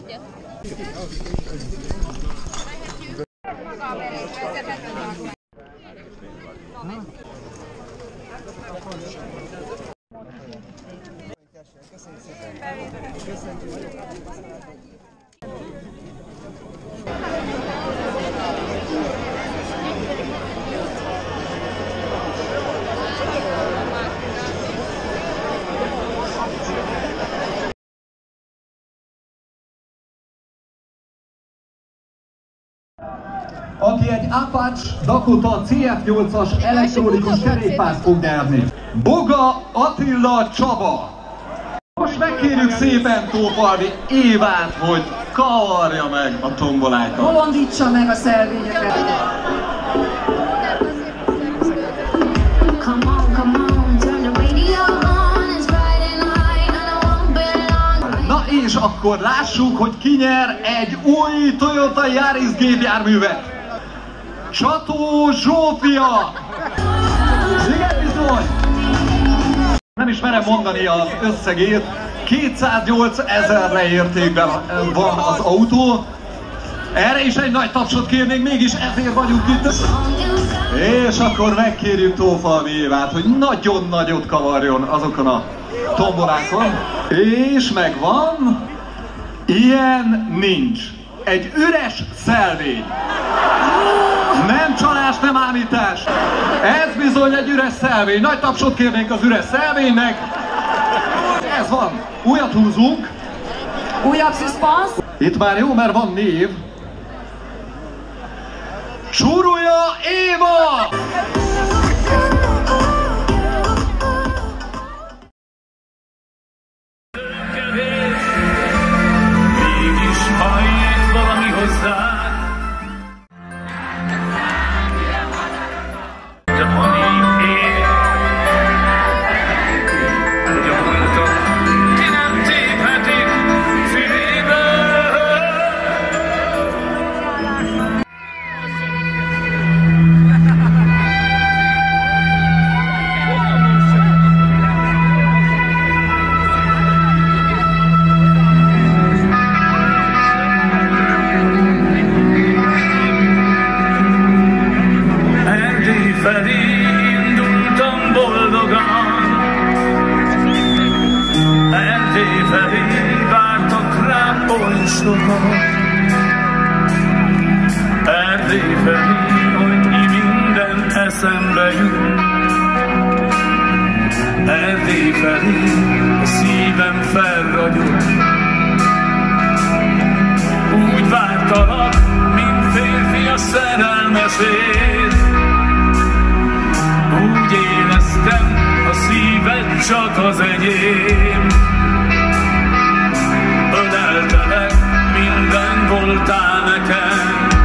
egyet. Aki egy Apache Dakota CF8-as elektronikus kerékpárt fog nyerni. Boga Attila Csaba. Most megkérjük szépen Tófalvi Évát, hogy kavarja meg a tombolákat. Bolondítsa meg a szelvényeket. Na és akkor lássuk, hogy ki nyer egy új Toyota Yaris gépjárművet. Csató Zsófia! Igen bizony! Nem is merem mondani az összegét. 208 000 leértékben van az autó. Erre is egy nagy tapsot kérnénk, mégis ezért vagyunk itt. És akkor megkérjük Tófalvi Évát, hogy nagyon nagyot kavarjon azokon a tombolákon. És megvan. Ilyen nincs. Egy üres szelvény. Nem csalás, nem ámítás. Ez bizony egy üres szelvény. Nagy tapsot kérnénk az üres szelvénynek. Ez van. Újat húzunk. Újabb szuszpansz. Itt már jó, mert van név. Csurulja Éva! Mégis hajlít valami hozzá. De annyi ér, hogy a múltat ki nem téphetik szívéből. Erdély felé indultam boldogan, Erdély felé vártak rám oly sokan, Erdély felé, hogy minden eszembe jut, Erdély felé a szívem felragyog. Úgy vártalak, mint férfi a szerelmesét, úgy éreztem, a szíved csak az enyém. Öleltelek, minden voltál nekem,